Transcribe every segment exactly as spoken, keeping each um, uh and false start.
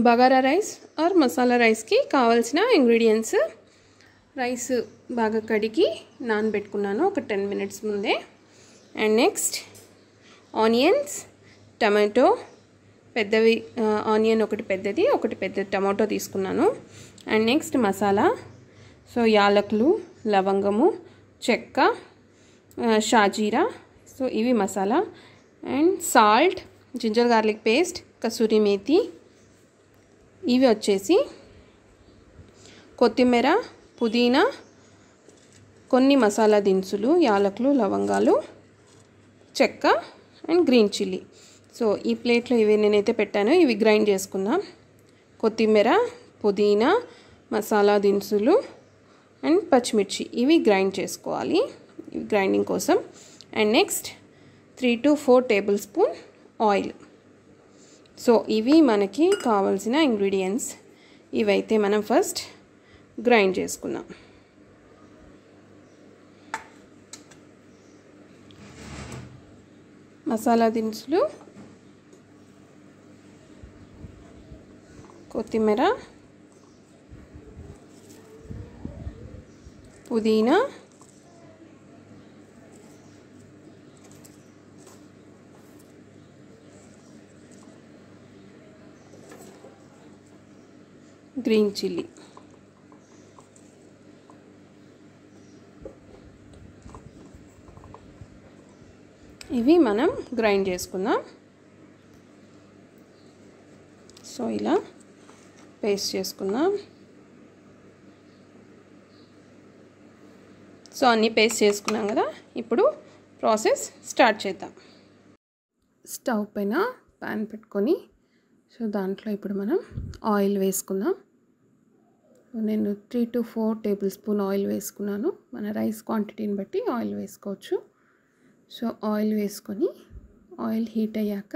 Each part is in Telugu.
బగారా రైస్ ఆర్ మసాలా రైస్కి కావాల్సిన ఇంగ్రీడియంట్స్. రైస్ బాగా కడిగి నానబెట్టుకున్నాను ఒక టెన్ మినిట్స్ ముందే. అండ్ నెక్స్ట్ ఆనియన్స్, టమాటో, పెద్దవి ఆనియన్ ఒకటి పెద్దది, ఒకటి పెద్ద టమాటో తీసుకున్నాను. అండ్ నెక్స్ట్ మసాలా, సో యాలకులు, లవంగము, చెక్క, షాజీరా, సో ఇవి masala. And salt, ginger garlic paste, kasuri methi, ఇవి వచ్చేసి కొత్తిమీర, పుదీనా, కొన్ని మసాలా దినుసులు, యాలకులు, లవంగాలు, చెక్క అండ్ గ్రీన్ చిల్లీ. సో ఈ ప్లేట్లో ఇవి నేనైతే పెట్టాను. ఇవి గ్రైండ్ చేసుకుందాం. కొత్తిమీర, పుదీనా, మసాలా దినుసులు అండ్ పచ్చిమిర్చి, ఇవి గ్రైండ్ చేసుకోవాలి, ఇవి గ్రైండింగ్ కోసం. And next three to four tablespoon oil. So ఇవి మనకి కావాల్సిన ఇంగ్రీడియంట్స్. ఇవైతే మనం ఫస్ట్ గ్రైండ్ చేసుకుందాం. మసాలా దినుసులు, కొత్తిమీర, పుదీనా, గ్రీన్ చిల్లీ. ఇవి మనం గ్రైండ్ చేసుకుందాం. సో ఇలా పేస్ట్ చేసుకుందాం. సో అన్నీ పేస్ట్ చేసుకున్నాం కదా, ఇప్పుడు ప్రాసెస్ స్టార్ట్ చేద్దాం. స్టవ్ పైన ప్యాన్ పెట్టుకొని, సో దాంట్లో ఇప్పుడు మనం ఆయిల్ వేసుకుందాం. నేను three to four tablespoon oil వేసుకున్నాను. మన రైస్ క్వాంటిటీని బట్టి ఆయిల్ వేసుకోవచ్చు. సో ఆయిల్ వేసుకొని ఆయిల్ హీట్ అయ్యాక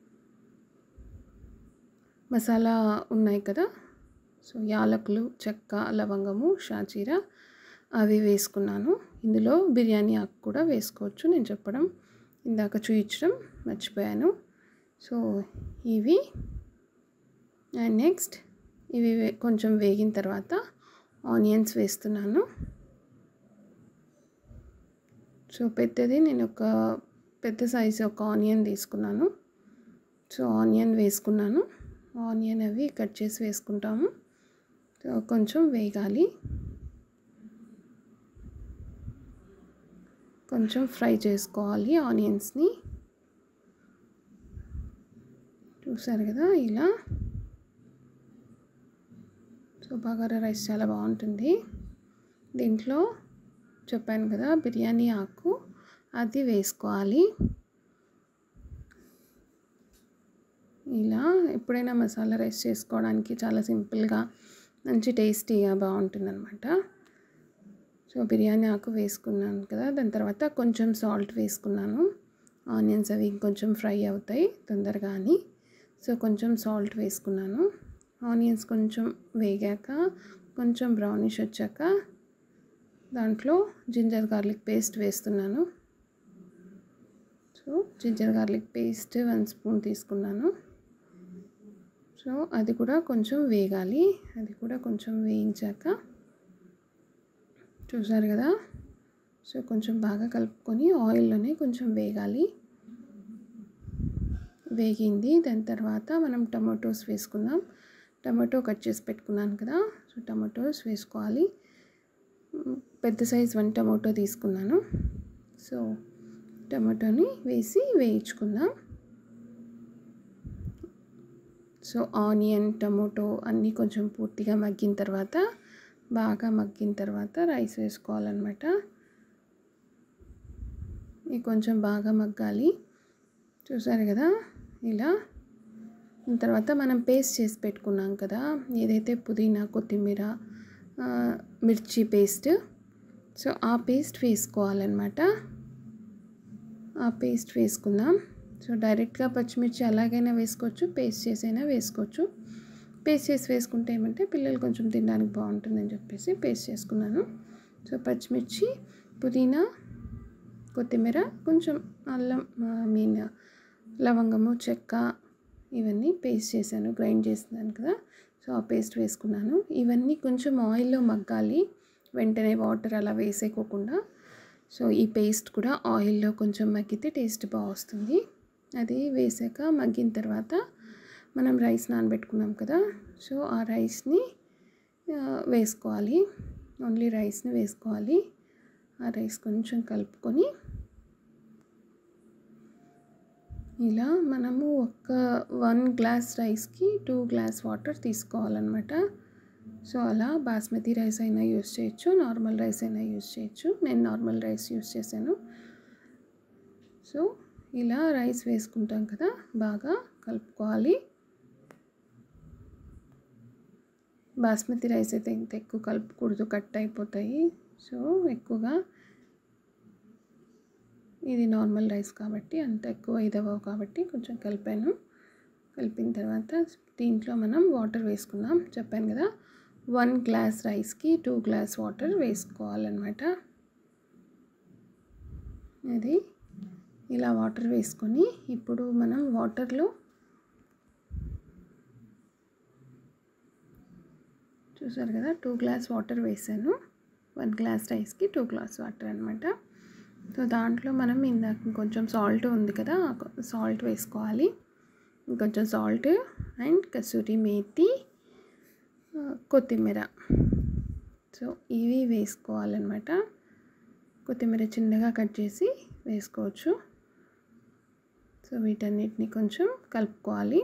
మసాలా ఉన్నాయి కదా, సో యాలకులు, చెక్క, లవంగము, షాజీరా అవి వేసుకున్నాను. ఇందులో బిర్యానీ ఆకు కూడా వేసుకోవచ్చు, నేను చెప్పడం ఇందాక చూపించడం మర్చిపోయాను. సో ఇవి అండ్ నెక్స్ట్ ఇవి కొంచెం వేగిన తర్వాత ఆనియన్స్ వేస్తున్నాను. సో పెద్దది నేను ఒక పెద్ద సైజు ఒక ఆనియన్ తీసుకున్నాను. సో ఆనియన్ వేసుకున్నాను. ఆనియన్ అవి కట్ చేసి వేసుకుంటాము. సో కొంచెం వేగాలి, కొంచెం ఫ్రై చేసుకోవాలి ఆనియన్స్ని. చూసారు కదా ఇలా. సో బగారా రైస్ చాలా బాగుంటుంది. దీంట్లో చెప్పాను కదా బిర్యానీ ఆకు, అది వేసుకోవాలి. ఇలా ఎప్పుడైనా మసాలా రైస్ చేసుకోవడానికి చాలా సింపుల్గా మంచి టేస్టీగా బాగుంటుందన్నమాట. సో బిర్యానీ ఆకు వేసుకున్నాను కదా, దాని తర్వాత కొంచెం సాల్ట్ వేసుకున్నాను. ఆనియన్స్ అవి ఇంకొంచెం ఫ్రై అవుతాయి తొందరగా అని, సో కొంచెం సాల్ట్ వేసుకున్నాను. ఆనియన్స్ కొంచెం వేగాక, కొంచెం బ్రౌనిష్ వచ్చాక దాంట్లో జింజర్ గార్లిక్ పేస్ట్ వేస్తున్నాను. So ginger garlic paste one spoon తీసుకున్నాను. సో అది కూడా కొంచెం వేగాలి, అది కూడా కొంచెం వేయించాక చూసారు కదా. సో కొంచెం బాగా కలుపుకొని ఆయిల్లోనే కొంచెం వేగాలి. వేగింది. దాని తర్వాత మనం టమాటోస్ వేసుకుందాం. టమాటో కట్ చేసి పెట్టుకున్నాను కదా, సో టమాటోస్ వేసుకోవాలి. పెద్ద సైజ్ వన్ టమాటో తీసుకున్నాను. సో టమాటోని వేసి వేయించుకుందాం. సో ఆనియన్, టమాటో అన్నీ కొంచెం పూర్తిగా మగ్గిన తర్వాత, బాగా మగ్గిన తర్వాత రైస్ వేసుకోవాలన్నమాట. ఇది కొంచెం బాగా మగ్గాలి. చూసారు కదా ఇలా. తర్వాత మనం పేస్ట్ చేసి పెట్టుకున్నాం కదా, ఏదైతే పుదీనా, కొత్తిమీర, మిర్చి పేస్ట్, సో ఆ పేస్ట్ వేసుకోవాలన్నమాట. ఆ పేస్ట్ వేసుకుందాం. సో డైరెక్ట్గా పచ్చిమిర్చి అలాగైనా వేసుకోవచ్చు, పేస్ట్ చేసైనా వేసుకోవచ్చు. పేస్ట్ చేసి వేసుకుంటే ఏమంటే పిల్లలు కొంచెం తినడానికి బాగుంటుందని చెప్పేసి పేస్ట్ చేసుకున్నాను. సో పచ్చిమిర్చి, పుదీనా, కొత్తిమీర, కొంచెం అల్లం, ఐ మీన్ లవంగము, చెక్క ఇవన్నీ పేస్ట్ చేశాను, గ్రైండ్ చేస్తున్నాను కదా. సో ఆ పేస్ట్ వేసుకున్నాను. ఇవన్నీ కొంచెం ఆయిల్లో మగ్గాలి, వెంటనే వాటర్ అలా వేసేకోకుండా. సో ఈ పేస్ట్ కూడా ఆయిల్లో కొంచెం మగ్గితే టేస్ట్ బాగా వస్తుంది. అది వేసాక మగ్గిన తర్వాత మనం రైస్ నానబెట్టుకున్నాం కదా, సో ఆ రైస్ని వేసుకోవాలి. ఓన్లీ రైస్ని వేసుకోవాలి. ఆ రైస్ కొంచెం కలుపుకొని ఇలా మనము ఒక వన్ గ్లాస్ రైస్కి టూ గ్లాస్ వాటర్ తీసుకోవాలన్నమాట. సో అలా బాస్మతి రైస్ అయినా యూస్ చేయొచ్చు, నార్మల్ రైస్ అయినా యూస్ చేయొచ్చు. నేను నార్మల్ రైస్ యూస్ చేశాను. సో ఇలా రైస్ వేసుకుంటాం కదా, బాగా కలుపుకోవాలి. బాస్మతి రైస్ అయితే ఇంత ఎక్కువ కలుపుకూడదు, కట్ అయిపోతాయి. సో ఎక్కువగా, ఇది నార్మల్ రైస్ కాబట్టి అంత ఎక్కువ ఇదవ్వవు కాబట్టి కొంచెం కలిపాను. కలిపిన తర్వాత దీంట్లో మనం వాటర్ వేసుకుందాం. చెప్పాను కదా, వన్ గ్లాస్ రైస్కి టూ గ్లాస్ వాటర్ వేసుకోవాలన్నమాట. అది ఇలా వాటర్ వేసుకొని ఇప్పుడు మనం వాటర్లో చూసారు కదా, టూ గ్లాస్ వాటర్ వేసాను. వన్ గ్లాస్ రైస్కి టూ గ్లాస్ వాటర్ అనమాట. సో దాంట్లో మనం ఇందాక కొంచెం సాల్ట్ ఉంది కదా, సాల్ట్ వేసుకోవాలి. ఇంకొంచెం సాల్ట్ అండ్ కసూరి మేతి, కొత్తిమీర, సో ఇవి వేసుకోవాలన్నమాట. కొత్తిమీర చిన్నగా కట్ చేసి వేసుకోవచ్చు. సో వీటన్నిటిని కొంచెం కలుపుకోవాలి.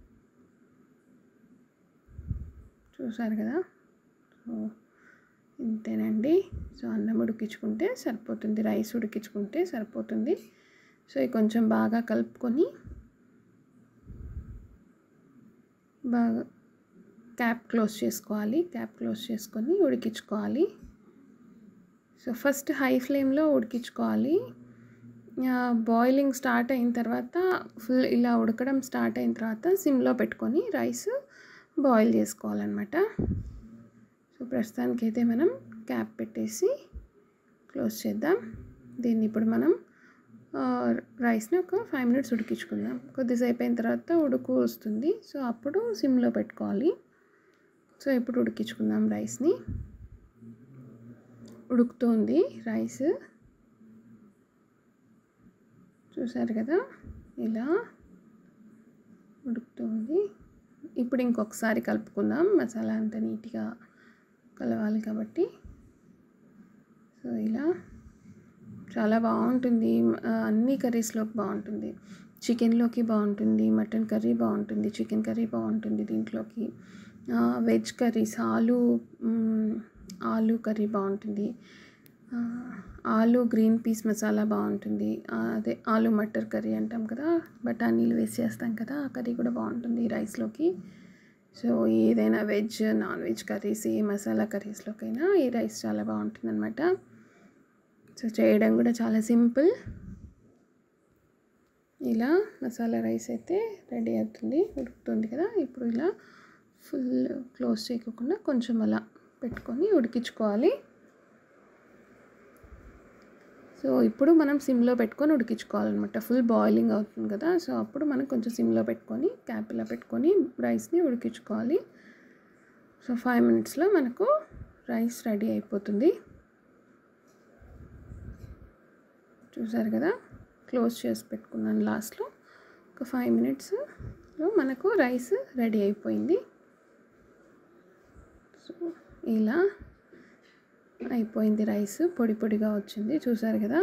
చూసారు కదా, సో ఇంతేనండి. సో అన్నం ఉడికించుకుంటే సరిపోతుంది, రైస్ ఉడికించుకుంటే సరిపోతుంది. సో ఇది కొంచెం బాగా కలుపుకొని బాగా క్యాప్ క్లోజ్ చేసుకోవాలి. క్యాప్ క్లోజ్ చేసుకొని ఉడికించుకోవాలి. సో ఫస్ట్ హై ఫ్లేమ్లో ఉడికించుకోవాలి. బాయిలింగ్ స్టార్ట్ అయిన తర్వాత, ఫుల్ ఇలా ఉడకడం స్టార్ట్ అయిన తర్వాత సిమ్లో పెట్టుకొని రైస్ బాయిల్ చేసుకోవాలన్నమాట. సో ప్రస్తుతానికైతే మనం క్యాప్ పెట్టేసి క్లోజ్ చేద్దాం. దీన్ని ఇప్పుడు మనం రైస్ని ఒక ఫైవ్ మినిట్స్ ఉడికించుకుందాం. కొద్దిసేపు అయిన తర్వాత ఉడుకు వస్తుంది, సో అప్పుడు సిమ్లో పెట్టుకోవాలి. సో ఇప్పుడు ఉడికించుకుందాం రైస్ని. ఉడుకుతుంది రైస్, చూసారు కదా, ఇలా ఉడుకుతుంది. ఇప్పుడు ఇంకొకసారి కలుపుకుందాం, మసాలా అంతా నీట్గా కలవాలి కాబట్టి. సో ఇలా చాలా బాగుంటుంది, అన్ని కర్రీస్లోకి బాగుంటుంది. చికెన్లోకి బాగుంటుంది, మటన్ కర్రీ బాగుంటుంది, చికెన్ కర్రీ బాగుంటుంది. దీంట్లోకి వెజ్ కర్రీస్, ఆలు ఆలు కర్రీ బాగుంటుంది, ఆలు గ్రీన్ పీస్ మసాలా బాగుంటుంది, అదే ఆలు మటర్ కర్రీ అంటాం కదా, బఠానీలు వేసి చేస్తాం కదా, ఆ కర్రీ కూడా బాగుంటుంది రైస్లోకి. సో ఏదైనా వెజ్, నాన్ వెజ్ కర్రీస్, ఏ మసాలా కర్రీస్లోకైనా ఈ రైస్ చాలా బాగుంటుంది అనమాట. సో చేయడం కూడా చాలా సింపుల్. ఇలా మసాలా రైస్ అయితే రెడీ అవుతుంది, ఉడుకుతుంది కదా. ఇప్పుడు ఇలా ఫుల్ క్లోజ్ చేయకుండా కొంచెం అలా పెట్టుకొని ఉడికించుకోవాలి. సో ఇప్పుడు మనం సిమ్లో పెట్టుకొని ఉడికించుకోవాలన్నమాట. ఫుల్ బాయిలింగ్ అవుతుంది కదా, సో అప్పుడు మనం కొంచెం సిమ్లో పెట్టుకొని క్యాప్ ఇలా పెట్టుకొని రైస్ని ఉడికించుకోవాలి. సో ఫైవ్ మినిట్స్లో మనకు రైస్ రెడీ అయిపోతుంది. చూసారు కదా, క్లోజ్ చేసి పెట్టుకున్నాను లాస్ట్లో. ఒక ఫైవ్ మినిట్స్లో మనకు రైస్ రెడీ అయిపోయింది. సో ఇలా అయిపోయింది రైస్, పొడి పొడిగా వచ్చింది. చూసారు కదా,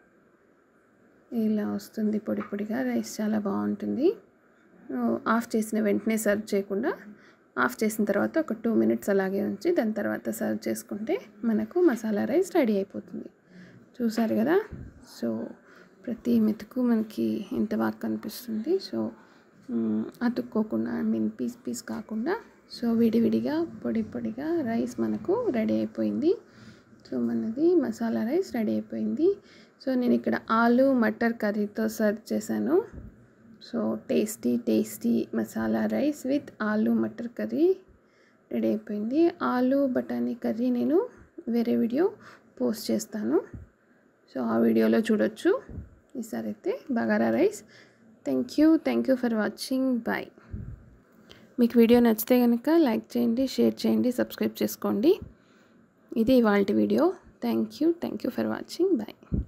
ఇలా వస్తుంది పొడి పొడిగా. రైస్ చాలా బాగుంటుంది. ఆఫ్ చేసిన వెంటనే సర్వ్ చేయకుండా, ఆఫ్ చేసిన తర్వాత ఒక టూ మినిట్స్ అలాగే ఉంచి దాని తర్వాత సర్వ్ చేసుకుంటే మనకు మసాలా రైస్ రెడీ అయిపోతుంది. చూసారు కదా, సో ప్రతి మెతుకు మనకి ఎంత బాగా కనిపిస్తుంది. సో అతుక్కోకుండా, ఐ మీన్ పీస్ పీస్ కాకుండా, సో విడివిడిగా పొడి పొడిగా రైస్ మనకు రెడీ అయిపోయింది. సో మనది మసాలా రైస్ రెడీ అయిపోయింది. సో నేను ఇక్కడ ఆలు మటర్ కర్రీతో సర్వ్ చేశాను. So tasty tasty masala rice with aloo matar curry ready అయిపోయింది. ఆలు బఠానీ కర్రీ నేను వేరే వీడియో పోస్ట్ చేస్తాను, సో ఆ వీడియోలో చూడొచ్చు. ఈసారి అయితే bagara rice. Thank you thank you for watching. Bye. మీకు వీడియో నచ్చితే కనుక లైక్ చేయండి, షేర్ చేయండి, సబ్స్క్రైబ్ చేసుకోండి. ఇది ఇవాల్టి video. Thank you thank you for watching. Bye.